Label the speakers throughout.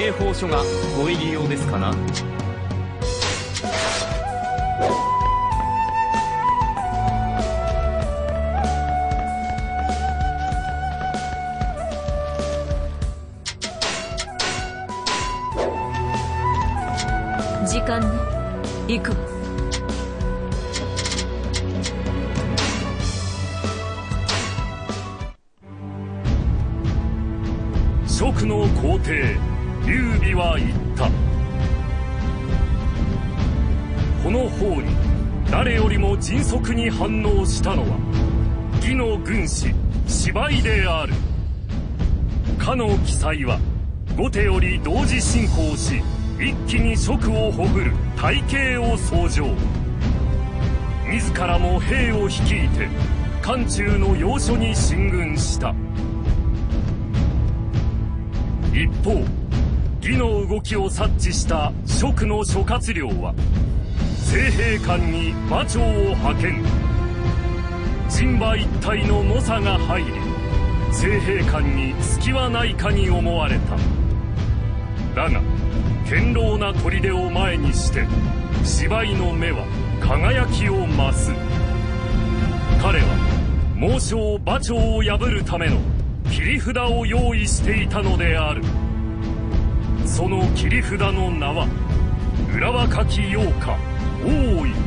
Speaker 1: 警報書がご入り用ですかな。
Speaker 2: 時間ね。行くわ。
Speaker 3: 蜀の皇帝劉備は言った。この方に誰よりも迅速に反応したのは魏の軍師芝居である。かの奇才は後手より同時進行し、一気に蜀をほぐる大計を奏上。自らも兵を率いて漢中の要所に進軍した。一方、魏の動きを察知した蜀の諸葛亮は西兵官に馬長を派遣。陣馬一体の猛者が入り、西兵官に隙はないかに思われた。だが堅牢な砦を前にして芝居の目は輝きを増す。彼は猛将馬長を破るための切り札を用意していたのである。その切り札の名は裏若き陽花王位。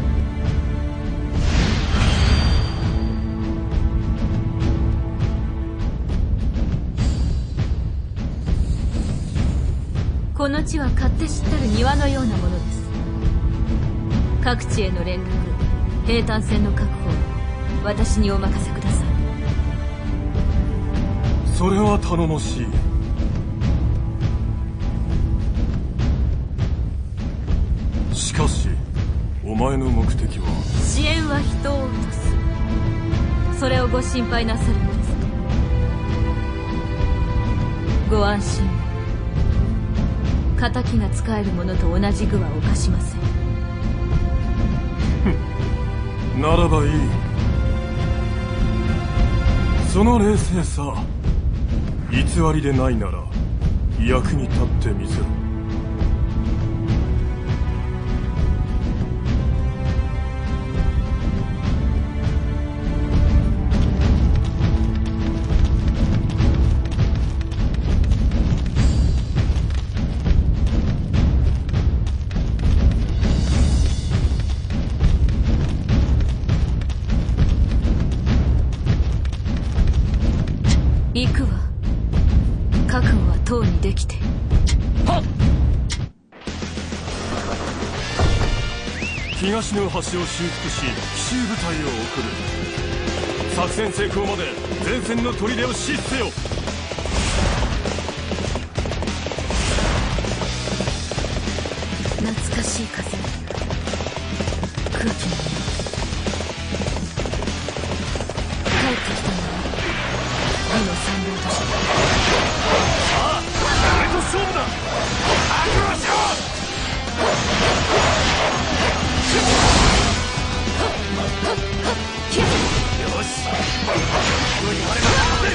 Speaker 2: この地は勝手知ったる庭のようなものです。各地への連絡、兵隊船の確保、私にお任せください。
Speaker 4: それは頼もしい。しかしお前の目的は。
Speaker 2: 支援は人を落とす。それをご心配なさるのですね。ご安心を。敵が使えるものと同じ具は犯しません。
Speaker 4: ならばいい。その冷静さ、偽りでないなら役に立ってみせろ。
Speaker 2: 行くわ。覚悟はとうにできて。はっ。
Speaker 4: 東の橋を修復し奇襲部隊を送る。作戦成功まで前線の砦を死せよ。
Speaker 2: 懐かしい風。空気の帰ってきたのは魏の参謀として。
Speaker 3: さあ俺と勝負だ。覚悟しろ。よし、言われなかったぜ。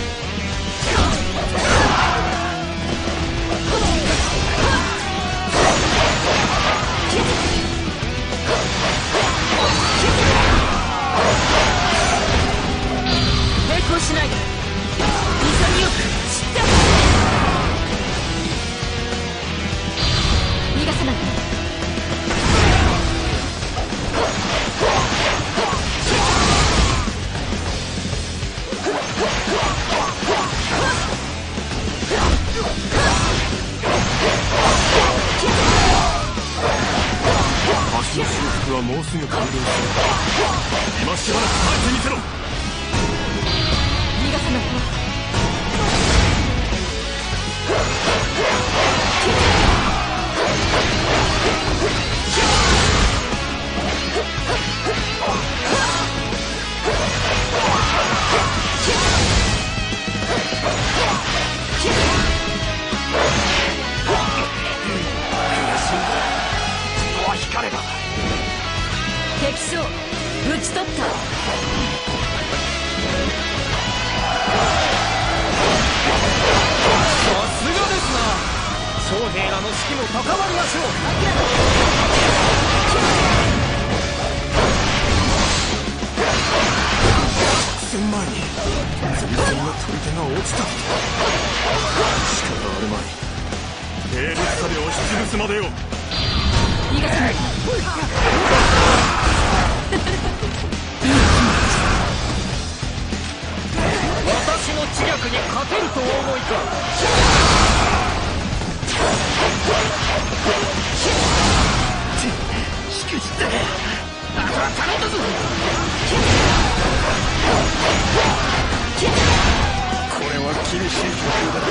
Speaker 2: 抵抗しないで。潔く散って。逃がさないで。
Speaker 4: 橋の修復はもうすぐ完了する。今しばらく耐えてみせろ。
Speaker 2: 逃がさないで。敵将討ち取った。
Speaker 1: さすがですな。
Speaker 5: 兵らの士気も高まりましょう。
Speaker 4: 前に前線の砦が落ちた。仕方あるまい。兵力差で押しつぶすまでよ。
Speaker 2: 逃がさない。
Speaker 5: 私の知略に勝てるとお思いか。しくじった。あとは頼んだぞ。これは厳しい状況だ。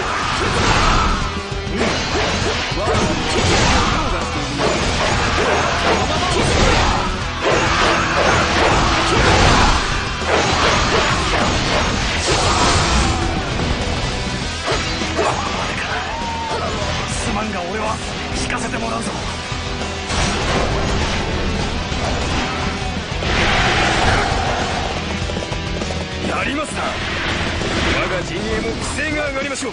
Speaker 5: 我が身に用がしている。すまんが俺は聞かせてもらうぞ。やりますな。我が陣営も規制が上がりましょう。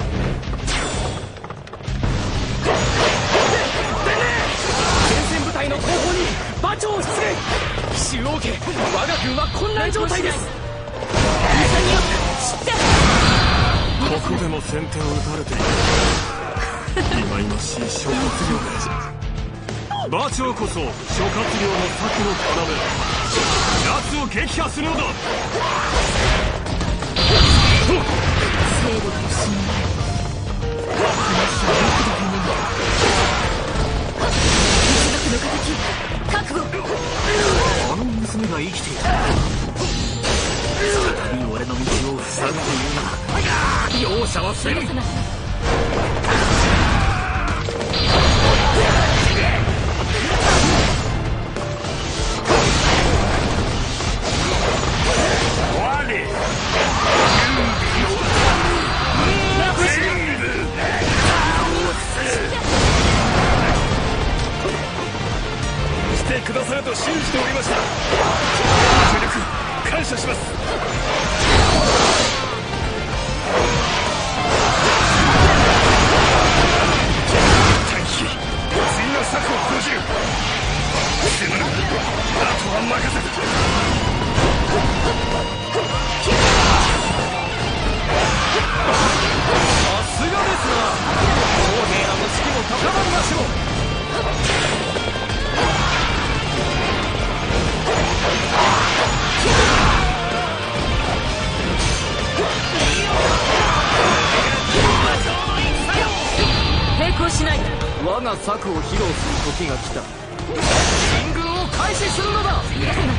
Speaker 5: 前線部隊の後方に馬長出現。奇襲を受け我が軍は混乱状態です。
Speaker 4: ここでも先手を打たれている。忌々しい諸葛亮で馬長こそ諸葛亮の策の要。奴を撃破するのだ。
Speaker 2: 勢力を失い話は僕だけに一族の敵覚悟。
Speaker 5: あの娘が生きている。再び俺の道を塞ぐというな。容赦はせぬ。
Speaker 3: 来てくださると信じておりました。協力感謝します。短期次の策を講じる。すまぬ。あとは任せた。
Speaker 5: さすがですな。将兵らの士気も高まりましょう。
Speaker 2: 並行しない。
Speaker 5: 我が策を披露する時が来た。進軍を開始するのだ。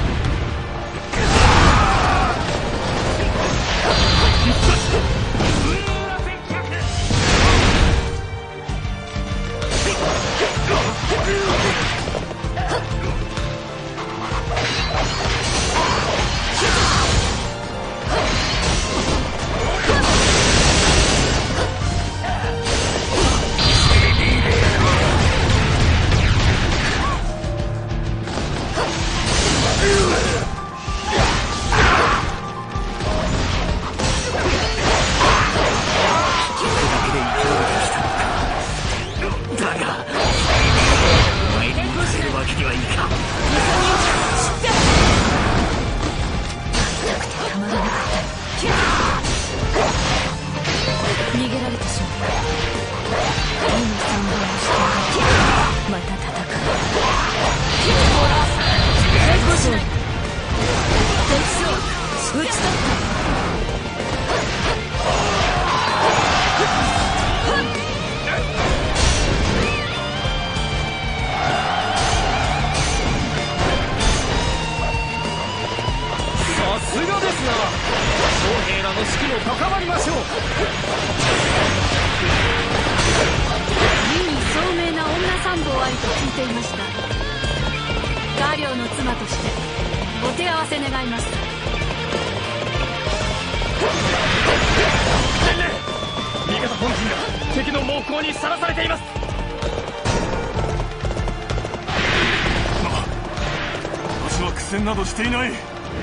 Speaker 4: などしていないが、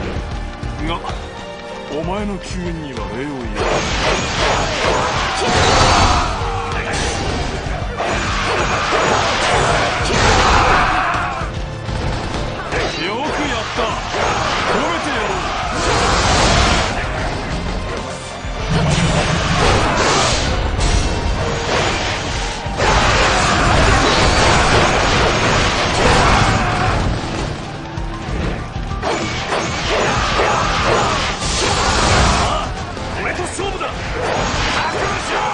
Speaker 4: お前の救援には礼を言う。 よくやった。褒めてやろう。俺と勝負だ。覚悟しろ。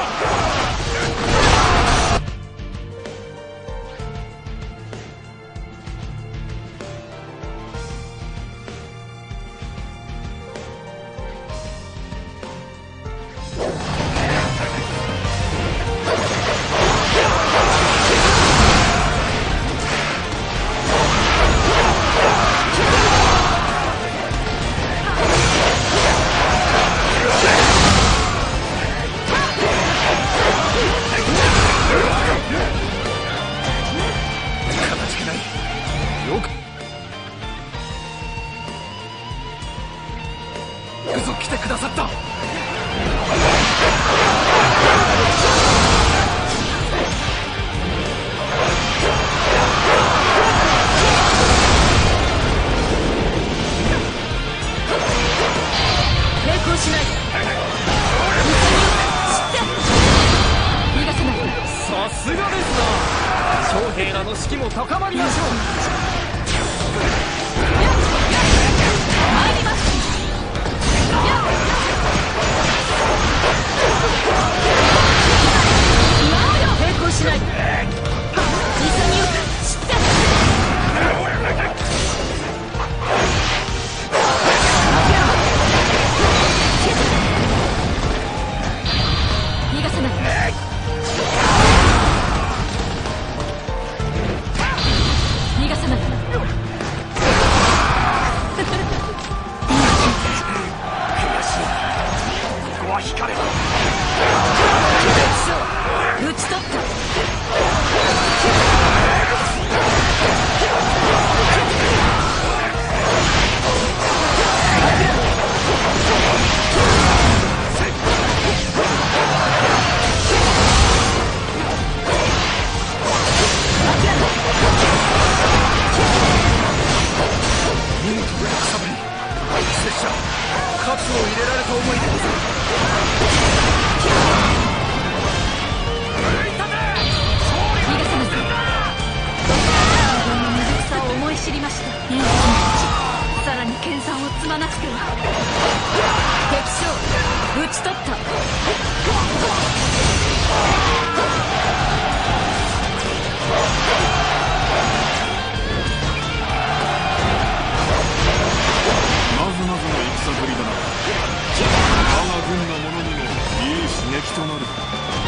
Speaker 4: よくぞ来てくださった。
Speaker 2: 抵抗しないで。逃がさない。
Speaker 5: さすがですな。将兵らの士気も高まりましょう。
Speaker 2: 参ります。抵抗しないで。潔く知って。逃がさない。逃がさない。
Speaker 4: ここは引かれば。
Speaker 2: 討ち取った。
Speaker 4: 喝を入れられた思いでござる。
Speaker 2: 逃がさなさい。自分の無力さを思い知りました。さらに研鑽を積まなくては。敵将討ち取った。
Speaker 4: まずまずの戦ぶりだな。我が軍の者にもいい刺激となる。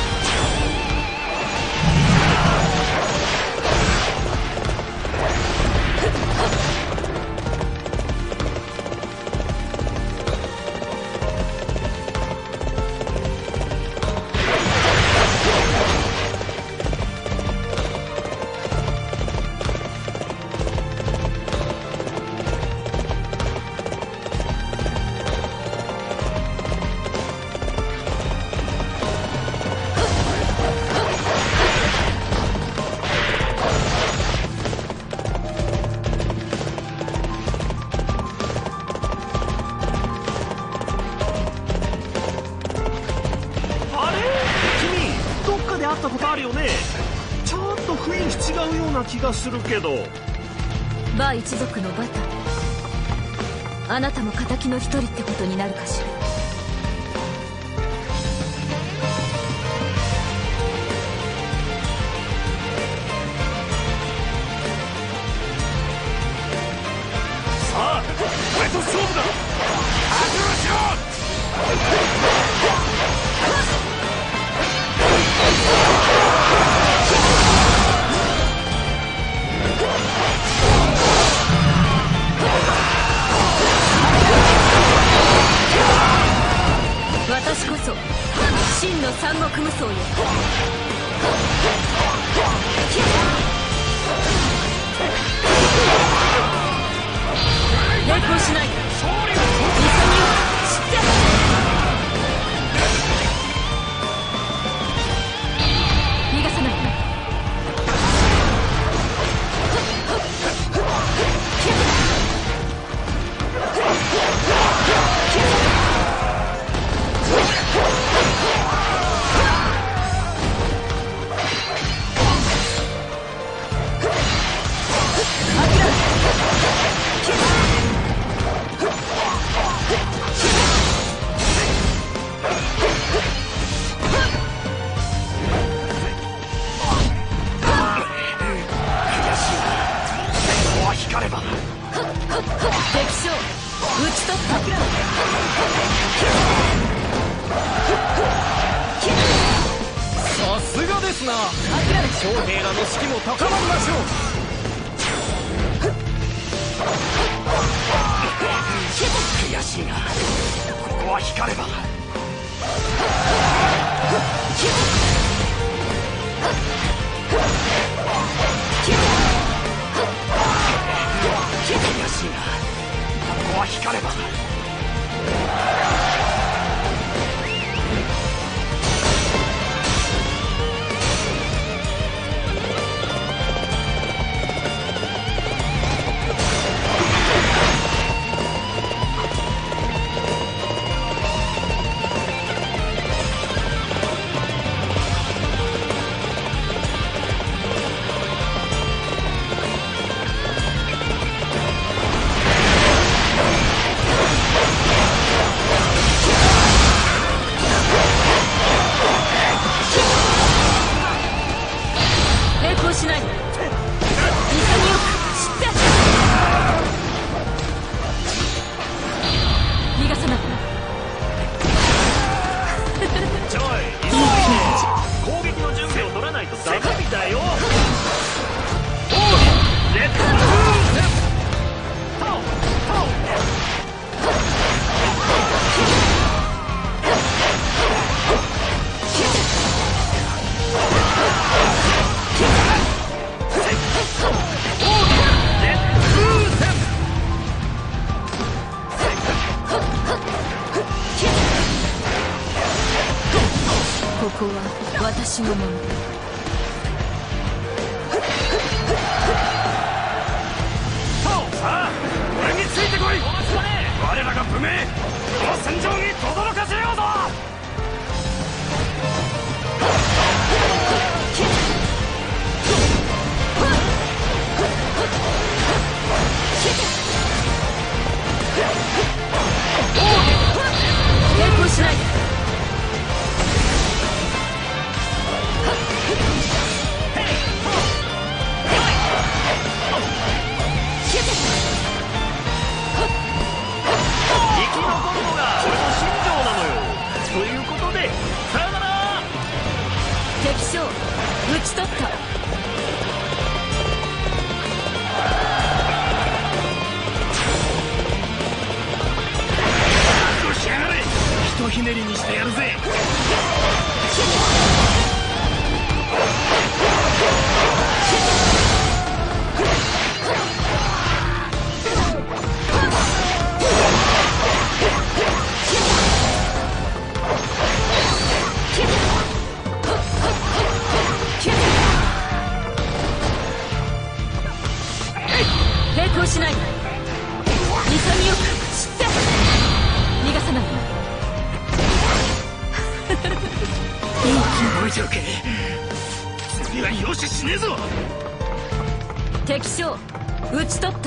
Speaker 6: 会ったことあるよね。ちょっと雰囲気違うような気がするけど。
Speaker 2: バー一族のバタ、あなたも敵の一人ってことになるかしら。
Speaker 4: さあ俺と勝負だ。覚悟しろ。
Speaker 2: 私こそ真の三国無双よ。抵抗しないで。 打ち取った。
Speaker 5: さすがですな。将兵らの士気も高まりましょう。悔しいがここは光れば。悔しいがここは光れば。
Speaker 2: ここは私のもの。
Speaker 3: さあ俺についてこい。我らが武名この戦場に轟かせようぞ。
Speaker 2: 抵抗しないで。敵将討ち取った。
Speaker 3: よしやがれ。ひとひねりにしてやるぜ。
Speaker 2: 抵抗しないで。潔く知って逃がさない。
Speaker 3: 覚えておけ。次はよししねえぞ。
Speaker 2: 敵将討ち取った。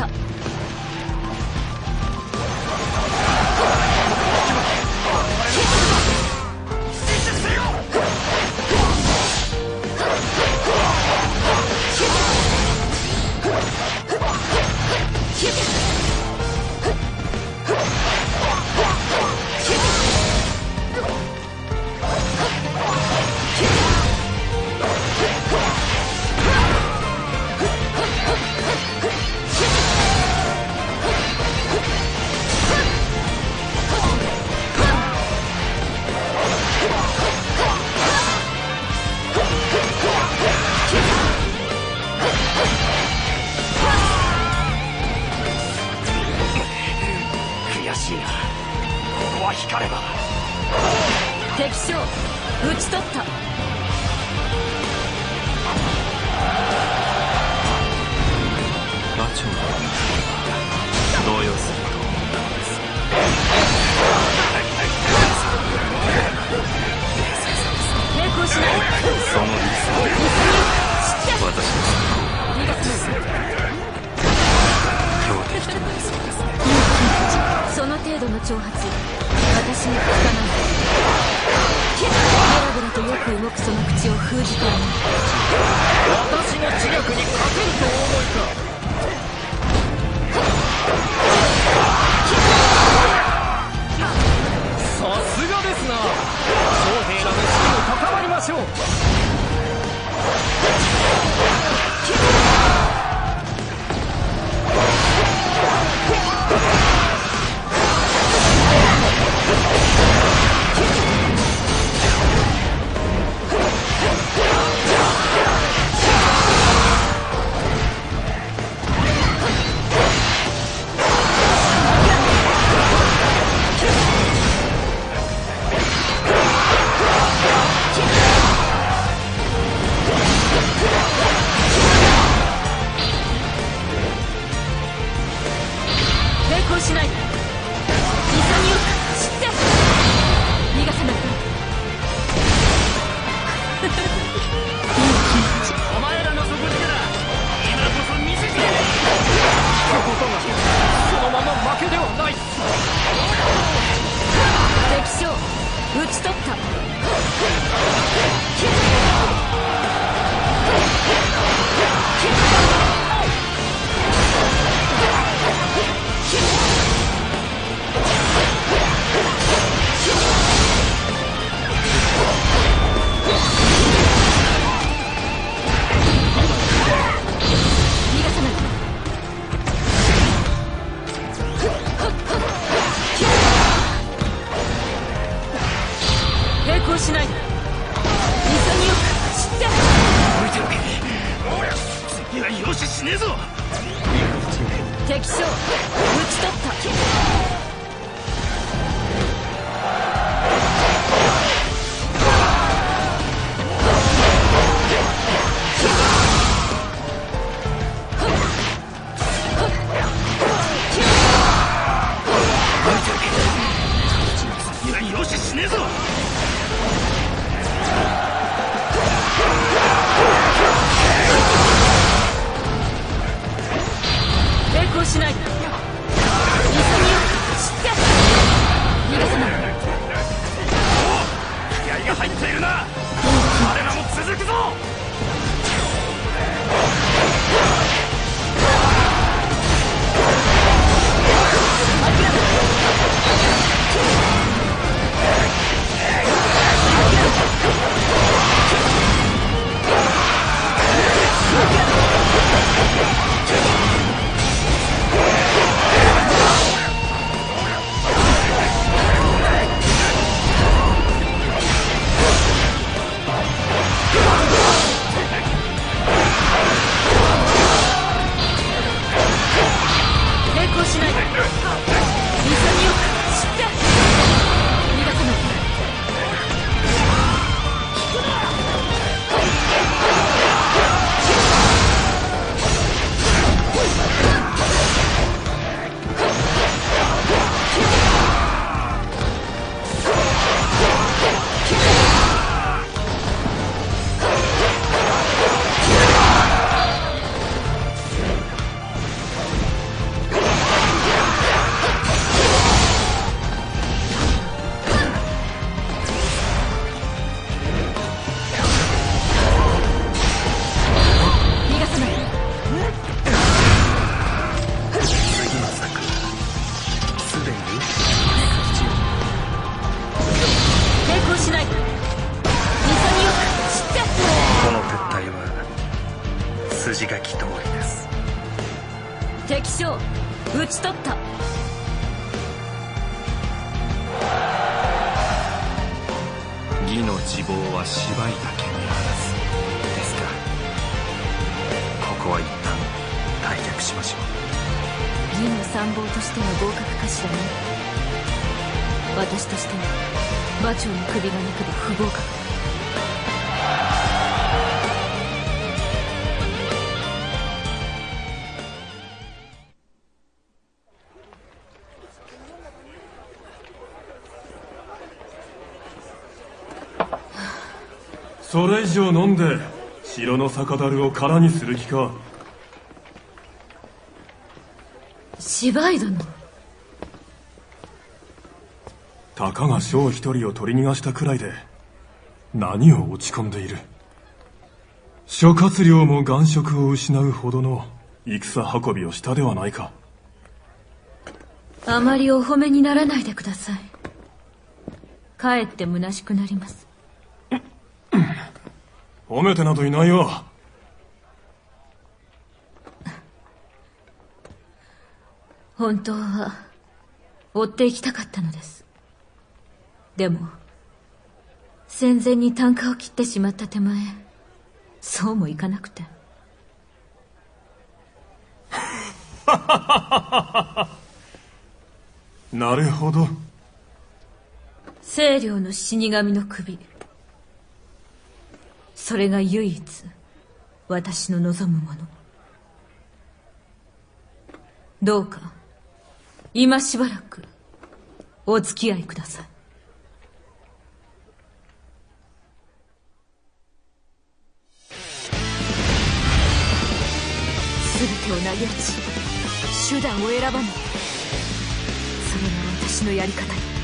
Speaker 3: 光れば。
Speaker 2: 敵将討ち取った。
Speaker 4: 馬長が動揺すると思ったのです。
Speaker 2: 抵抗しない。
Speaker 4: その理想私の
Speaker 2: 逃がさない。
Speaker 4: 強敵となりそうですね。
Speaker 2: その程度の挑発私に効かない。ベラベラとよく動くその口を封じてやる。
Speaker 5: 私の知力に勝てるとお思いか。
Speaker 2: 討ち取った。逃がさない。抵抗しないで。潔く散って。
Speaker 6: 置いておけ。次は容赦しねえぞ。
Speaker 2: 敵将討ち取った。
Speaker 6: 容赦しねえぞ。
Speaker 2: 抵抗しないで。潔く散って。逃がさない。
Speaker 3: 気合が入っているな。彼らも続くぞ。
Speaker 2: 抵抗しないで。潔く散って。逃がさない。
Speaker 6: 筋書き通りです。
Speaker 2: 敵将討ち取った。
Speaker 4: 義の自暴は芝居だけにあらずですか。ここは一旦退却しましょう。
Speaker 2: 義の参謀としての合格かしらね。私としては馬長の首がなくで不合格だ。
Speaker 4: それ以上飲んで城の酒樽を空にする気か。
Speaker 2: 芝居殿。
Speaker 4: たかが将一人を取り逃がしたくらいで何を落ち込んでいる。諸葛亮も眼色を失うほどの戦運びをしたではないか。
Speaker 2: あまりお褒めにならないでください。かえって虚しくなります。
Speaker 4: 褒めてなどいないわ。
Speaker 2: 本当は追っていきたかったのです。でも戦前に啖呵を切ってしまった手前、そうもいかなくて。
Speaker 4: なるほど。
Speaker 2: 清涼の死神の首、それが唯一私の望むもの。どうか今しばらくお付き合いください。全てを投げ打ち手段を選ばない、それが私のやり方よ。